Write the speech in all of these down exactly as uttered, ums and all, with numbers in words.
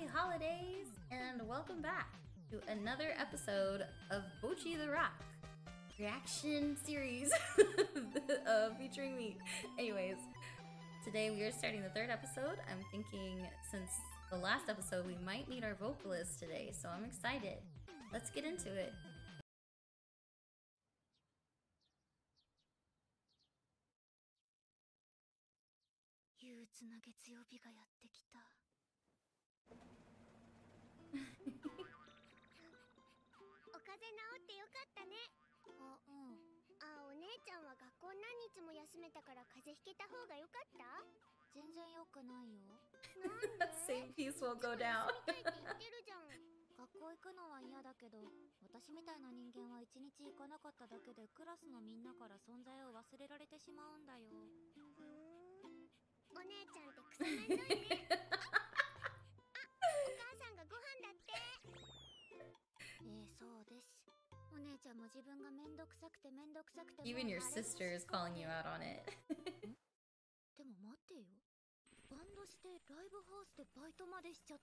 holidays, and welcome back to another episode of Bocchi the Rock reaction series uh, featuring me. Anyways, today we are starting the third episode. I'm thinking since the last episode we might meet our vocalist today, so I'm excited. Let's get into it. Same piece will go down. 学校行くのは嫌だけど、私みたいな人間は一日行かなかっただけでクラスのみんなから存在を忘れられてしまうんだよ。お姉ちゃんって草なりないね。あ、お母さんがご飯だって。ええ、そうです。お姉ちゃんも自分がめんどくさくてめんどくさくて。 Even your sister is calling you out on it. でも待ってよ。バンドしてライブハウスでバイトまでしちゃって。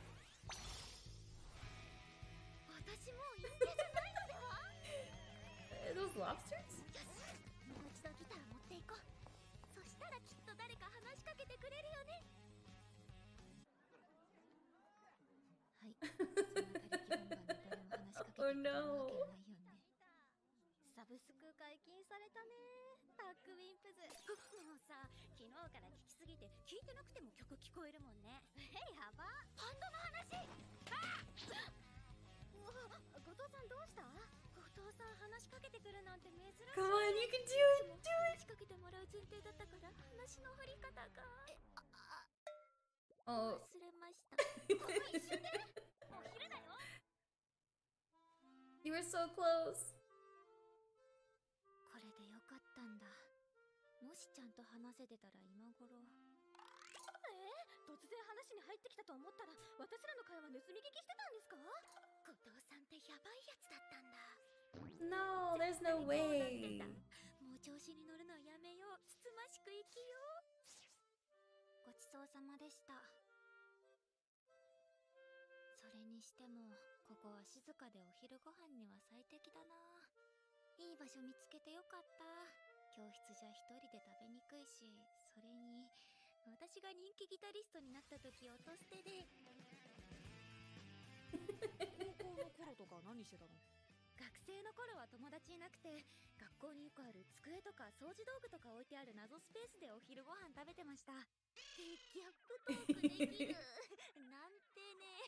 私もういいんじゃないのでは? Are those lobsters? もう一度ギター持っていこう。そしたらきっと誰か話しかけてくれるよね。はい。そんな他力本願で誰も話しかけてくれるわけないよね。サブスク解禁されたね。タックウィンプズ。もうさ、昨日から聞きすぎて聞いてなくても曲聞こえるもんね。え、やば。バンドの話。あっ。 後藤さんどうした？後藤さん話しかけてくるなんて珍しい。 Come on, you can do it! Do 話しかけてもらう前提だったから話の振り方が。え、あ、忘れました。この一瞬で？もう昼だよ。 You were so close. これでよかったんだ。もしちゃんと話せてたら今頃。え？突然話に入ってきたと思ったら私らの会話盗み聞きしてたんですか？ 後藤さんってやばいやつだったんだ。 No, there's no way. もう調子に乗るのやめよう。つつましく生きよう。ごちそうさまでした。それにしてもここは静かでお昼ご飯には最適だな。いい場所見つけてよかった。教室じゃ一人で食べにくいし、それに私が人気ギタリストになった時音捨てで。 高校の頃とか何してたの？学生の頃は友達いなくて、学校によくある机とか掃除道具とか置いてある謎スペースでお昼ご飯食べてました。で、ギャップトークできるなんてね。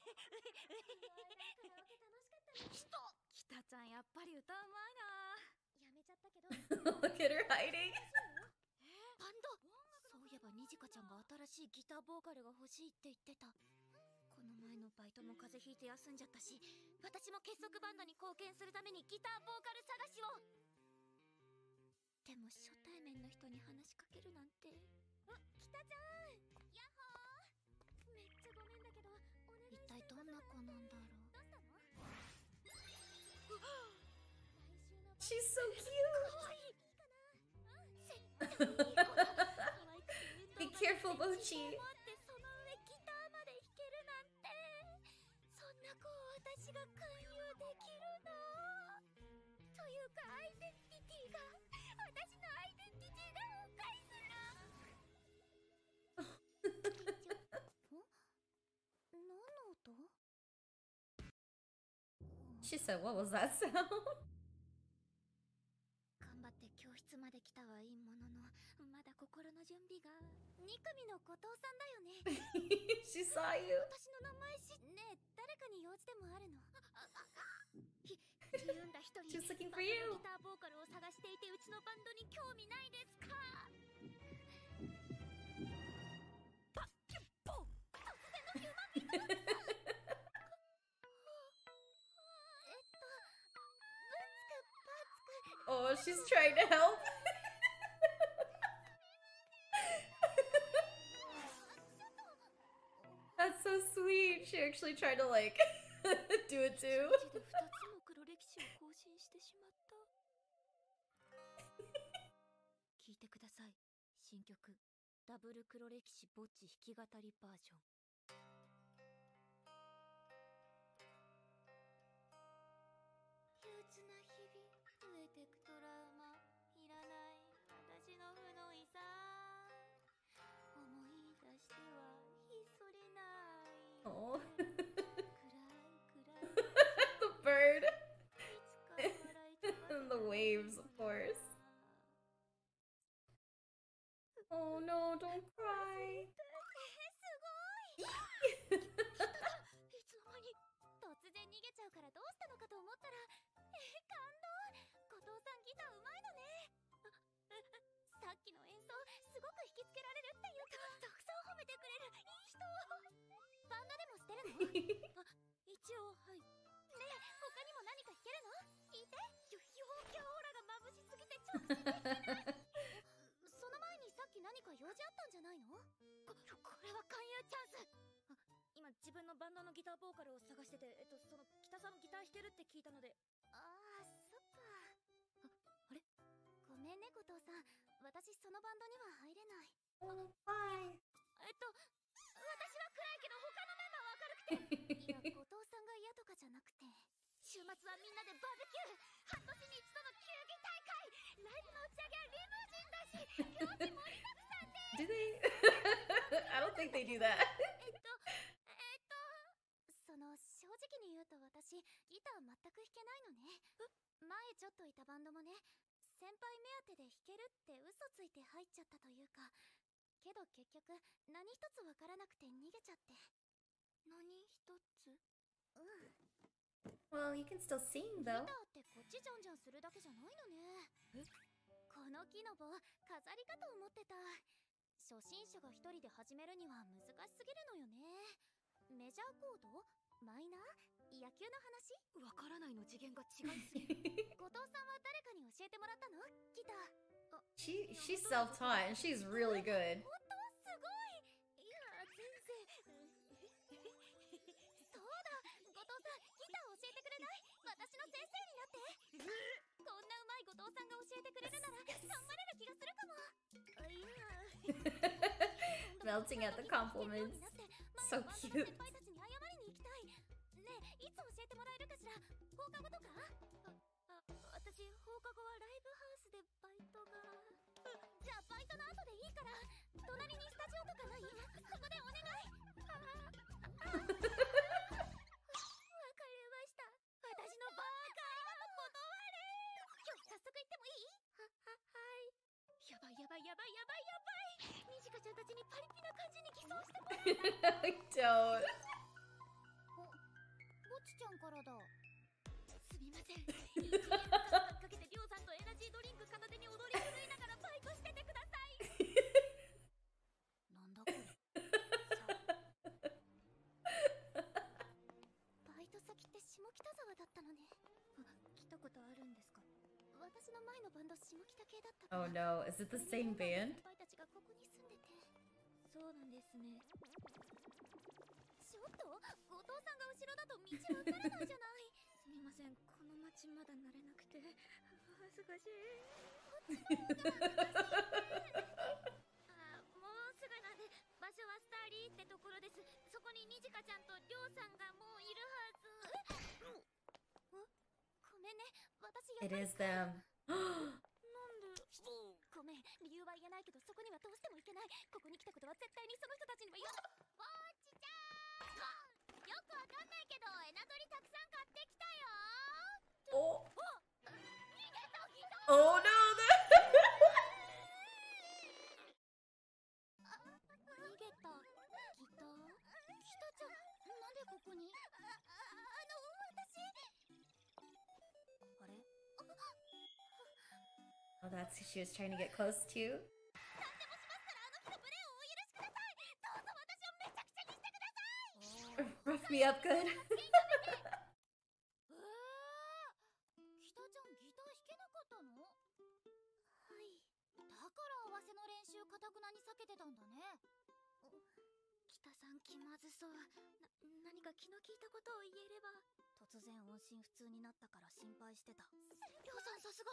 北ちゃんやっぱり歌うまいな。やめちゃったけど。 Look at her hiding. バンド。そういえばにじかちゃんが新しいギターボーカルが欲しいって言ってた。 この前のバイトも風邪ひいて休んじゃったし、私も結束バンドに貢献するためにギターボーカル探しを。でも初対面の人に話しかけるなんて。あ、北ちゃん、ヤッホー。めっちゃごめんだけど、お願い。一体どんな子なんだろう。どうしたの？ She's so cute. 可愛い。絶対いい子だ。可愛くて Be careful, Bocchi. 私が勧誘できるのというか、アイデンティティが私のアイデンティティが崩壊する。何の音？ She said, what was that sound? 頑張って教室まで来たはいいものの、まだ心の準備が。に組の後藤さんだよね。 She saw you. 私の名前知っねえ、誰かに用事でもあるの？ひ、言うんだ一人。 She's looking for you. ギターボーカルを探していてうちのバンドに興味ないですか？パッキュッポン。突然のヒューマンビート。えっと、ブンツクパーツク。 Oh, she's trying to help. That's so sweet. She actually tried to like do it too. ふたつの黒歴史を更新してしまった。聞いてください。新曲ダブル黒歴史ぼっち弾き語りバージョン。 Oh. The bird. And the waves, of course. Oh no, don't cry. 突然逃げちゃうからどうしたのかと思ったら、え、感動。後藤さんギターうまいのね。さっきの演奏すごく引きつけられるっていうか、たくさん褒めてくれるいい人。バンドでもしてるの？あ、一応はい。ねえ、他にも何か弾けるの？聞いて。陽キャオーラが眩しすぎてちょっと刺激ない。その前にさっき何か用事あったんじゃないの？こ、これは勧誘チャンス。今自分のバンドのギターボーカルを探してて、えっとその北さんギター弾けるって聞いたので。ああ、そっか。あ、あれ？ごめんね後藤さん、私そのバンドには入れない。 Oh, bye. えっと私は暗いけど他のメンバーは明るくて。いや、後藤さんが嫌とかじゃなくて、週末はみんなでバーベキュー、半年に一度の球技大会、ライブの打ち上げはリムジンだし、行事盛りだくさんで。 Do they? I don't think they do that. えっとえっとその正直に言うと私ギター全く弾けないのね。前ちょっといたバンドもね、先輩目当てで弾けるって嘘ついて入っちゃったというか、けど結局何一つわからなくて逃げちゃって。何一つ？うん。 Well, you can still sing ギタ though. ーってこっちじゃんじゃんするだけじゃないのね。え？この木の棒飾りかと思ってた。初心者が一人で始めるには難しすぎるのよね。メジャーコード？マイナー？野球の話？わからないの次元が違いすぎる。後藤さんは誰かに教えてもらったの？ギター。 She she's self-taught and she's really good. 本当？すごい。いや、全然。そうだ、後藤さんギター教えてくれない？私の先生になって。こんなうまい後藤さんが教えてくれるなら頑張れる気がするかも。いや。 Melting at the compliments. So cute. 先輩たちに謝りに行きたい。ねえ、いつ教えてもらえるかしら？放課後とか？あ、あ、私放課後はライブハウスでバイトが。じゃあバイトの後でいいから、隣にスタジオとかない？そこでお願い。ああ、わかりました。私のバーカー断れ。今日早速行ってもいい？は、は、はい。やばいやばいやばいやばいやばい。にじかちゃんたちにパリピな感じに偽装してもらえない？ Don't. お、ぼちちゃんからだ。すみません。いちねんかけてりょうさんとエナジードリンク片手に踊り狂いながらバイトしててください。なんだこれ。バイト先って下北沢だったのね。あ、来たことあるんですか？私の前のバンド下北系だったから。 Oh no, is it the same band? 先輩たちがここに住んでて。そうなんですね。ちょっと後藤さんが後ろだと道わからないじゃない。すみません、この街まだ慣れなくて恥ずかしい。こっちの方があ、もうすぐなんで。場所はスターリーってところです。そこににじかちゃんとりょうさんがもういるはず。え？ごめんね、私や It ばい is them. なんで？ごめん、理由は言えないけどそこにはどうしても行けない。ここに来たことは絶対にその人たちには言わない。ぼっちちゃん、よくわかんないけどエナドリたくさん買ってきたよ。 Oh. お、逃げたギター。 Oh no. あ、逃げたギター。北ちゃん、なんでここに？あ、あ、あの、私。あれ？ Oh, that's who she was trying to get close to. 何でもしますから、あの日の無礼をお許しください。どうぞ私をめちゃくちゃにしてください。 Rough me up good. えー、北ちゃんギター弾けなかったの？はい。だから合わせの練習かたくなに避けてたんだね。北さん気まずそう。な、何か気の利いたことを言えれば。突然音信不通になったから心配してた。りょうさんさすが。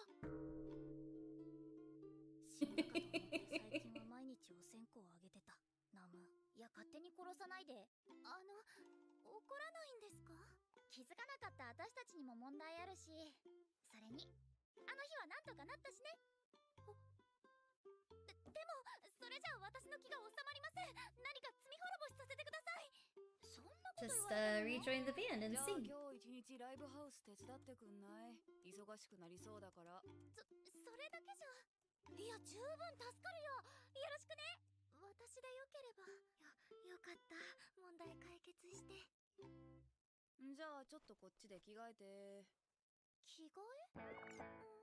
死んだかと思って最近は毎日お線香をあげてた。ナム、いや勝手に殺さないで。あの、怒らないんですか？気づかなかった私たちにも問題あるし、それにあの日はなんとかなったしね。で, でもそれじゃあ私の気が収まりません。何か罪滅ぼしさせてください。そんな just uh, rejoin the band and じゃあ sing. 今日一日ライブハウス手伝ってくんない？忙しくなりそうだから。 そ、それだけじゃ。いや、十分助かるよ。よろしくね。私でよければ。よ、よかった。問題解決して。 じゃあちょっとこっちで着替えて。 着替え？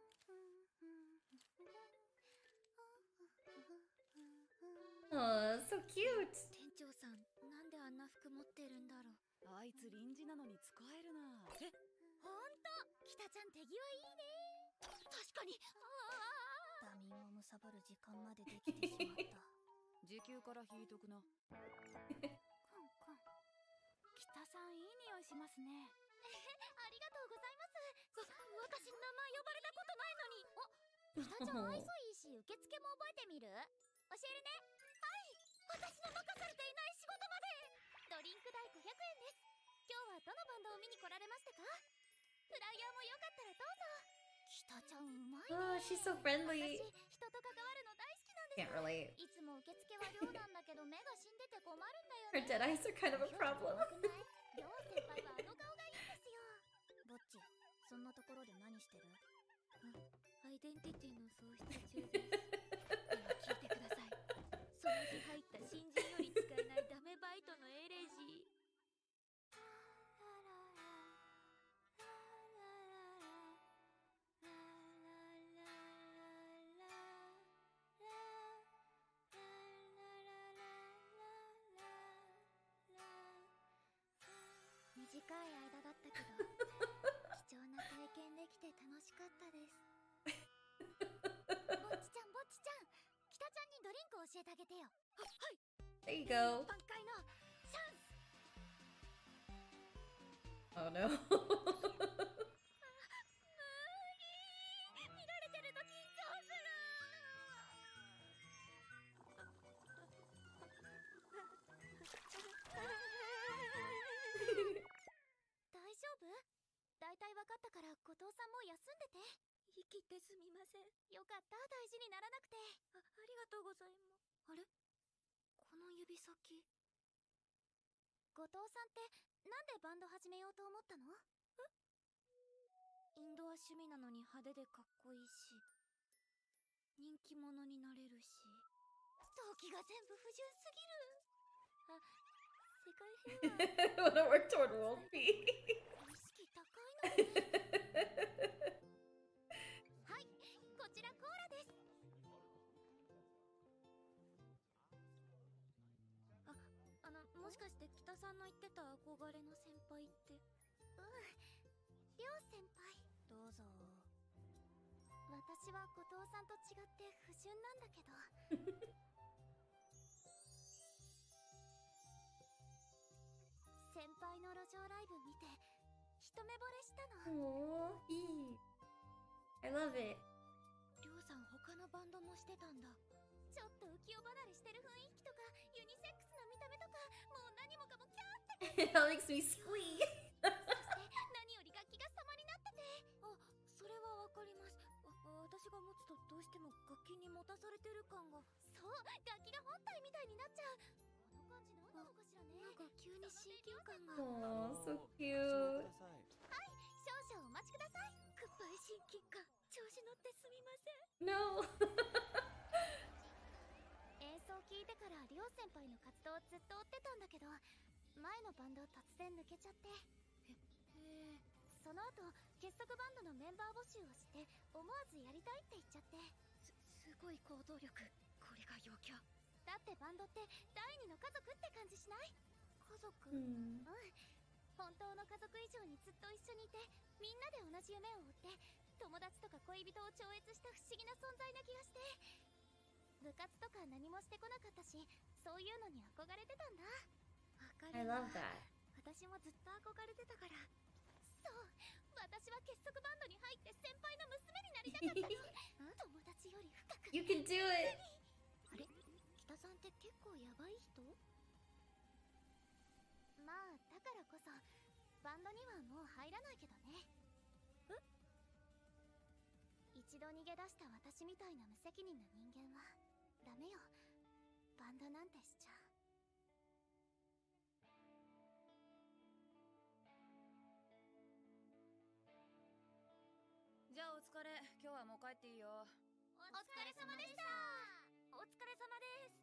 Oh, so cute. 店長さん、なんであんな服持ってるんだろう。 あいつ臨時なのに使えるな。え、 ほんと、北ちゃん手際いいね。確かに。ああ。ダミンを貪る時間までできてしまった。 時給から引いとくな。 コンコン。北さんいい匂いしますね。ありがとうございます。わ、私名前呼ばれたことないのに。お、北ちゃん愛想いいし、受付も覚えてみる？教えるね。はい。私の任されていない仕事まで。ドリンク代ごひゃくえんです。今日はどのバンドを見に来られましたか？フライヤーもよかったらどうぞ。北ちゃんうまいね。 Oh, she's so friendly. 私、人と関わるの大好きなんです。 Can't relate. いつも受付は寮なんだけど目が死んでて困るんだよ Her ね。 dead eyes are kind of a problem. 寮先輩はあの顔がいいんですよ。ぼっち、そんなところで何してる？あ、アイデンティティの喪失中です。では聞いてください。その日入った新人より使えないダメバイトのエレジー。短い間だったけど貴重な体験できて楽しかったです。ぼっちちゃん、ぼっちちゃん、北ちゃんにドリンク教えてあげてよ。は、はい。 There you go. 挽回のチャンス。 Oh no. 見られてると緊張する。大丈夫？大体分かったから後藤さんも休んでて。生きてすみません。よかった、大事にならなくて。あ、ありがとうございます。あれ？この指先。後藤さんってなんでバンド始めようと思ったの？え？インドア趣味なのに派手でかっこいいし、人気者になれるし、動機が全部不純すぎる。あ、世界平和。 Wanna work toward world peace. 意識高いのね。はい、こちらコーラです。あ、あの、もしかして北さんの言ってた憧れの先輩って。うん、りょう先輩。どうぞ。私は後藤さんと違って不純なんだけど。先輩の路上ライブ見て一目惚れしたの。 Oh, e. I love it. りょうさん他のバンドもしてたんだ。ちょっと浮世離れしてる雰囲気とかユニセックスな見た目とか、もう何もかもキャーって。 That makes me squeak. そして何より楽器が様になってて。あ、それはわかります。わ、私が持つとどうしても楽器に持たされてる感が。そう、楽器が本体みたいになっちゃう。この感じ何なのかしらね。なんか急に親近感が。 Oh, so お cute. 待ちください。 はい、少々お待ちください。グッバイ親近感。調子乗ってすみません。 No. 演奏聞いてからりょう先輩の活動をずっと追ってたんだけど、前のバンド突然抜けちゃって。へ、へえ。その後結束バンドのメンバー募集をして思わずやりたいって言っちゃって。す、すごい行動力。これが陽キャだって。バンドって第二の家族って感じしない？家族？うん、本当の家族以上にずっと一緒にいて、みんなで同じ夢を追って、友達とか恋人を超越した不思議な存在な気がして。部活とか何もしてこなかったし、そういうのに憧れてたんだ。わかる I わ。 love that. 私もずっと憧れてたから。そう、私は結束バンドに入って先輩の娘になりたかったの。友達より深く。 You can do it. あれ、北さんって結構ヤバい人？まあだからこそバンドにはもう入らないけどね。え？一度逃げ出した私みたいな無責任な人間はダメよ。バンドなんてしちゃ。 帰っていいよ。 お疲れ様でした。お疲れ様です。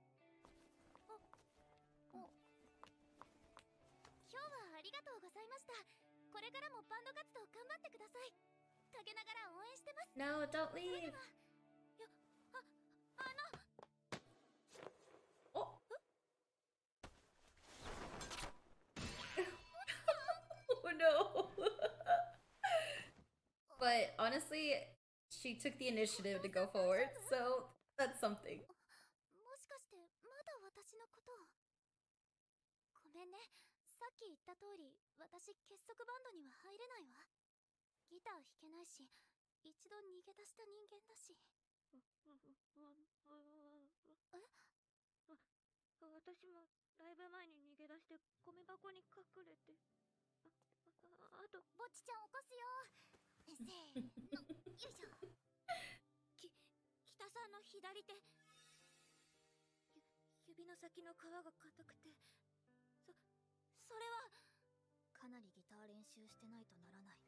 お、お、今日はありがとうございました。これからもバンド活動頑張ってください。陰ながら応援してます。 No, don't leave. よ、あ、あの。 Oh. Oh no. But honestly, she took the initiative to go forward, so that's something. もしかしてまだ私のことを。ごめんね。さっき言った通り、私結束バンドには入れないわ。ギター弾けないし、一度逃げ出した人間だし。え？私もライブ前に逃げ出して米箱に隠れて。あ、あ、あとぼっちちゃん起こすよ。せーの、よいしょ。き、北さんの左手。ゆ、指の先の皮が硬くて。そ、それはかなりギター練習してないとならない。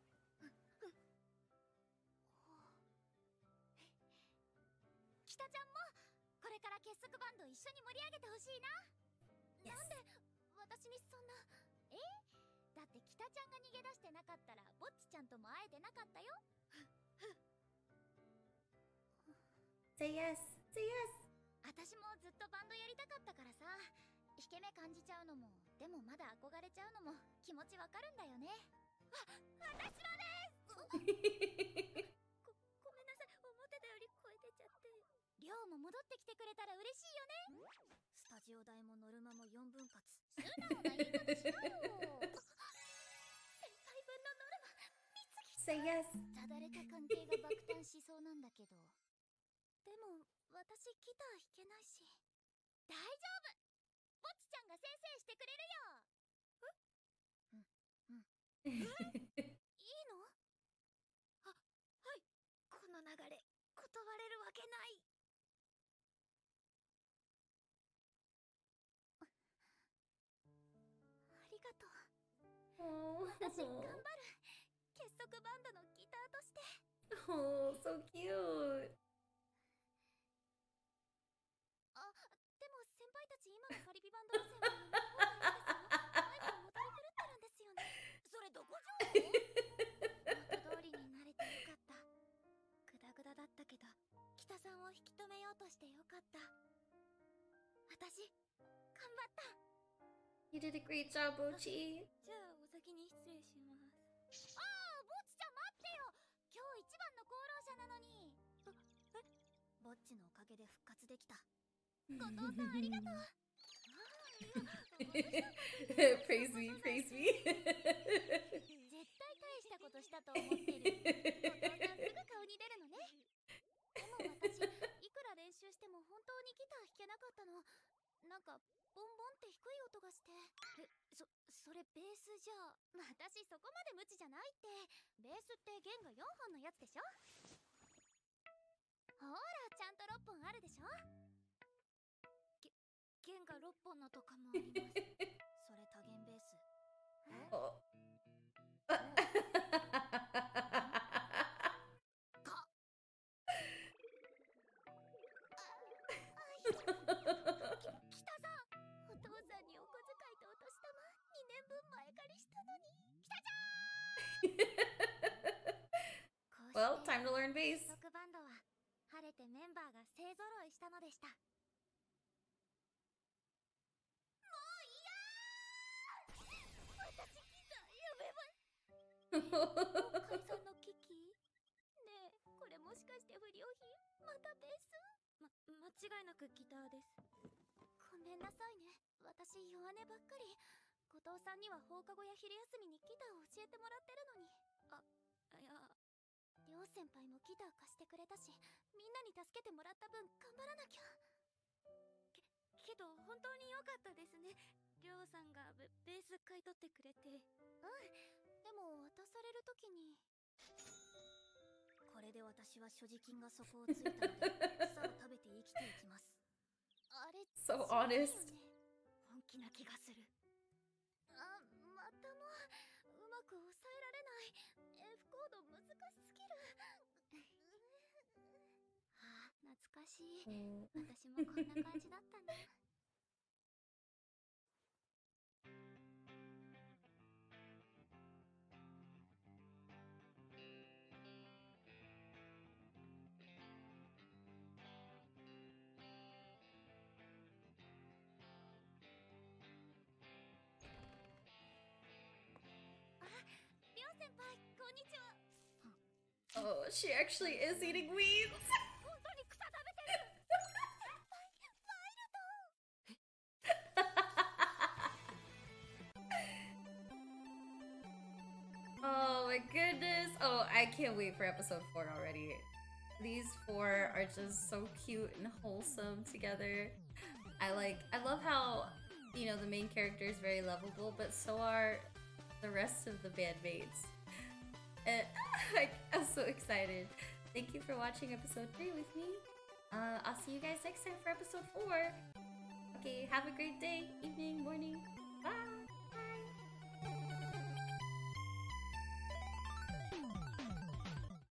北ちゃんもこれから結束バンド一緒に盛り上げてほしいな。 Yes. なんで私にそんな。え？だって北ちゃんが逃げ出してなかったらぼっちちゃんとも会えてなかったよ。 Say yes. Say yes. 私もずっとバンドやりたかったからさ。引け目感じちゃうのも、でもまだ憧れちゃうのも気持ちわかるんだよね。わ、私もです。ご、ごめんなさい。思ってたより超えてちゃって。りょうも戻ってきてくれたら嬉しいよね。スタジオ代もノルマもよんぶん割。素直な言い方しなよ。先輩分のノルマ、貢ぎ。 Say yes. ただれた関係が爆誕しそうなんだけど。でも私ギター弾けないし。大丈夫。ぼっちちゃんが先生してくれるよ。え？うん、うん。え？いいの？あ、はい。この流れ、断れるわけない。ありがとう。私頑張る。結束バンドのギターとして。 Oh, so cute. あ、でも先輩たち今のパリピバンド路線はやめた方がいいですよ。マイクもたり狂ってるんですよね。それどこ情報？元通りになれてよかった。グダグダだったけど、北さんを引き止めようとしてよかった。私、頑張った。 You did a great job, Bocchi. じゃあお先に失礼します。ああ、ぼっちちゃん待ってよ。今日一番の功労者なのに。え？ぼっちのおかげで復活できた。後藤さんありがとう。 Praise me, praise me. 絶対大したことしたと思ってる。後藤さんすぐ顔に出るのね。でも私、いくら練習しても本当にギター弾けなかったの。なんかボンボンって低い音がして。え、そ、それベースじゃ。私そこまで無知じゃないって。ベースって弦がよんほんのやつでしょ。ほら、ちゃんとろっぽんあるでしょ。弦がろっぽんのとかもあります。それ多弦ベース。 Oh. か。北さん、お父さんにお小遣いとお年玉にねんぶん前借りしたのに。北ちゃん。 Well, time to learn bass. 結束バンドは晴れてメンバーが勢ぞろいしたのでした。解散の危機？ねえ、これもしかして不良品？またベース？ま、間違いなくギターです。ごめんなさいね。私弱音ばっかり。後藤さんには放課後や昼休みにギターを教えてもらってるのに。あ、いや、りょう先輩もギター貸してくれたし、みんなに助けてもらった分頑張らなきゃ。け、けど本当に良かったですね。りょうさんがベ、ベース買い取ってくれて。うん。でも渡されるときに、これで私は所持金が底をついたので草を食べて生きていきます。あれ So honest. 本気な気がする。あ、またもうまく抑えられない。 F コード難しすぎる。 かしい。 うん私もこんな感じだったな。りょう先輩、こんにちは。 Oh, she actually is eating weeds. 本当に草食べてる。先輩、ワイルド。 Oh my goodness. Oh, I can't wait for episode four already. These four are just so cute and wholesome together. I like, I love how, you know, the main character is very lovable, but so are the rest of the bandmates. And I, I'm so excited. Thank you for watching episode three with me. Uh, I'll see you guys next time for episode four. Okay, have a great day, evening, morning. Bye!